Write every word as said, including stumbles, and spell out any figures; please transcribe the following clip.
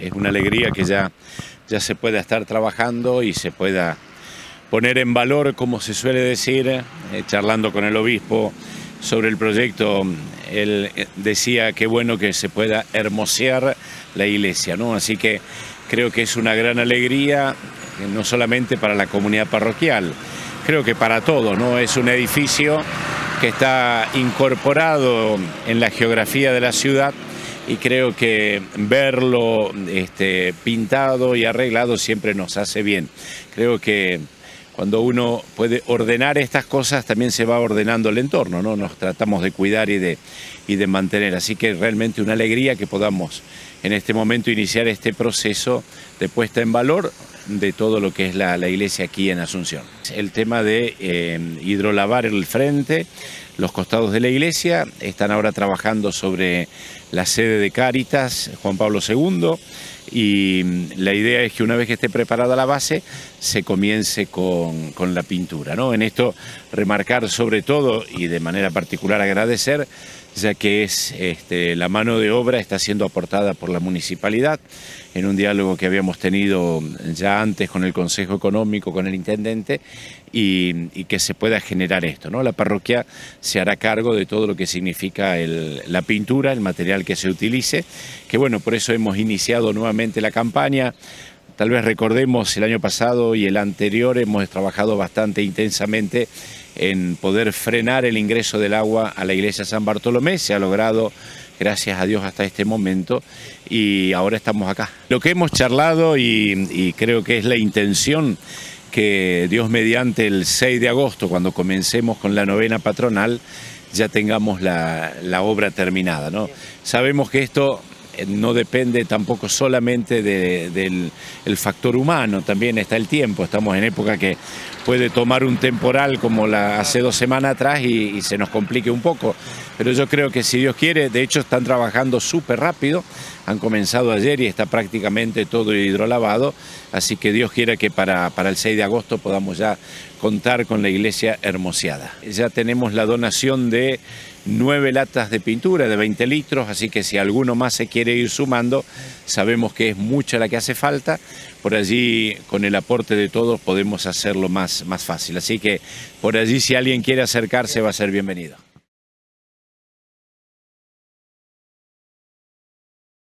es una alegría que ya, ya se pueda estar trabajando y se pueda poner en valor, como se suele decir, eh, charlando con el obispo sobre el proyecto. Él decía que bueno que se pueda hermosear la iglesia, ¿no? Así que creo que es una gran alegría, no solamente para la comunidad parroquial, creo que para todos, ¿no? Es un edificio que está incorporado en la geografía de la ciudad y creo que verlo este, pintado y arreglado siempre nos hace bien. Creo que cuando uno puede ordenar estas cosas, también se va ordenando el entorno, ¿no? Nos tratamos de cuidar y de, y de mantener. Así que realmente una alegría que podamos en este momento iniciar este proceso de puesta en valor de todo lo que es la, la iglesia aquí en Asunción. El tema de eh, hidrolavar el frente, los costados de la iglesia, están ahora trabajando sobre la sede de Cáritas, Juan Pablo segundo, y la idea es que una vez que esté preparada la base, se comience con, con la pintura, ¿no? En esto remarcar sobre todo y de manera particular agradecer, ya que es este, la mano de obra está siendo aportada por la municipalidad en un diálogo que habíamos tenido ya antes con el Consejo Económico, con el Intendente, y, y que se pueda generar esto, ¿no? La parroquia se hará cargo de todo lo que significa el, la pintura, el material que se utilice, que bueno, por eso hemos iniciado nuevamente la campaña. Tal vez recordemos el año pasado y el anterior hemos trabajado bastante intensamente en poder frenar el ingreso del agua a la iglesia San Bartolomé. Se ha logrado, gracias a Dios, hasta este momento y ahora estamos acá. Lo que hemos charlado y, y creo que es la intención que Dios mediante el seis de agosto, cuando comencemos con la novena patronal, ya tengamos la, la obra terminada, ¿no? Sabemos que esto no depende tampoco solamente de, del el factor humano, también está el tiempo. Estamos en época que puede tomar un temporal como la hace dos semanas atrás y, y se nos complique un poco. Pero yo creo que si Dios quiere, de hecho están trabajando súper rápido, han comenzado ayer y está prácticamente todo hidrolavado, así que Dios quiera que para, para el seis de agosto podamos ya contar con la iglesia hermoseada. Ya tenemos la donación de nueve latas de pintura de veinte litros, así que si alguno más se quiere ir sumando, sabemos que es mucha la que hace falta, por allí con el aporte de todos podemos hacerlo más, más fácil, así que por allí si alguien quiere acercarse va a ser bienvenido.